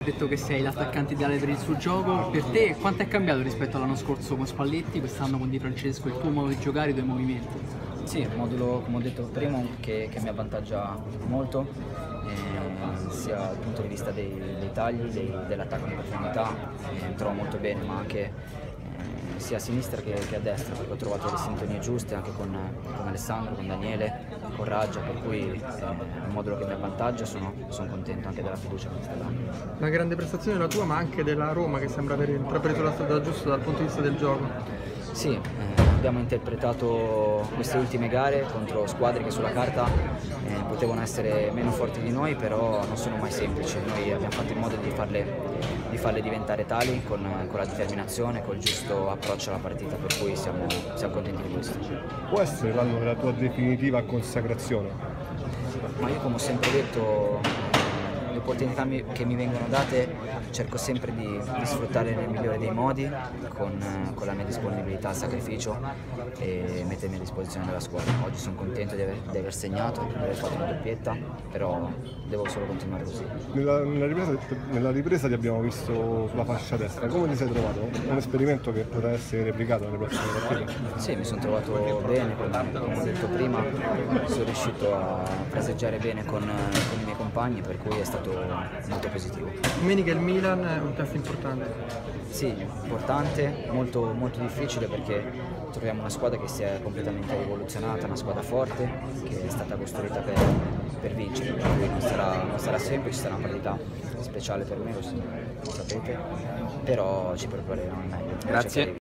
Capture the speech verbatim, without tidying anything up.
detto che sei l'attaccante ideale per il suo gioco. Per te quanto è cambiato rispetto all'anno scorso con Spalletti, quest'anno con Di Francesco, il tuo modo di giocare, i tuoi movimenti? Sì, un modulo, come ho detto prima, che, che mi avvantaggia molto, eh, sia dal punto di vista dei, dei tagli, dei, dell'attacco in profondità, eh, mi trovo molto bene, ma anche eh, sia a sinistra che, che a destra, perché ho trovato le sintonie giuste anche con, con Alessandro, con Daniele, con Raggia, per cui eh, è un modulo che mi avvantaggia, sono, sono contento anche della fiducia che mi sta dando. Una grande prestazione la tua, ma anche della Roma, che sembra aver intrapreso la strada giusta dal punto di vista del gioco. Sì, eh, abbiamo interpretato queste ultime gare contro squadre che sulla carta eh, potevano essere meno forti di noi, però non sono mai semplici. Noi abbiamo fatto in modo di farle, di farle diventare tali con, con la determinazione, col giusto approccio alla partita, per cui siamo, siamo contenti di questo. Può essere l'anno della tua definitiva consacrazione? Ma io, come ho sempre detto, le opportunità che mi vengono date cerco sempre di, di sfruttarle nel migliore dei modi, con, con la mia disponibilità al sacrificio e mettermi a disposizione della squadra. Oggi sono contento di aver, di aver segnato, di aver fatto una doppietta, però devo solo continuare così. Nella, nella, ripresa, nella ripresa ti abbiamo visto sulla fascia destra, come ti sei trovato? È un esperimento che potrà essere replicato nelle prossime partite? Sì, mi sono trovato bene, come, come ho detto prima, sono riuscito a fraseggiare bene con, con i miei compagni, per cui è stato molto positivo. Domenica il Milan è un test importante. Sì, importante, molto, molto difficile, perché troviamo una squadra che si è completamente rivoluzionata, una squadra forte che è stata costruita per, per vincere, quindi non sarà, non sarà semplice, sarà una partita speciale per me, lo sapete, però ci prepareremo al meglio. Grazie.